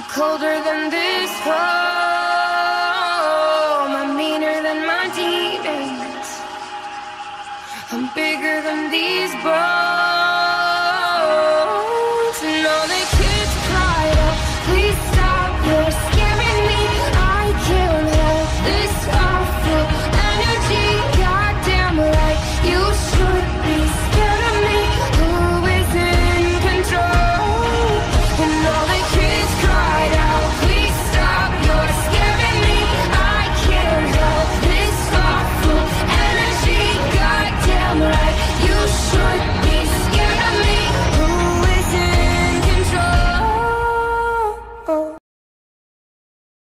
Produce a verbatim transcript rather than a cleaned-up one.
colder than this home. I'm meaner than my demons. I'm bigger than these bones.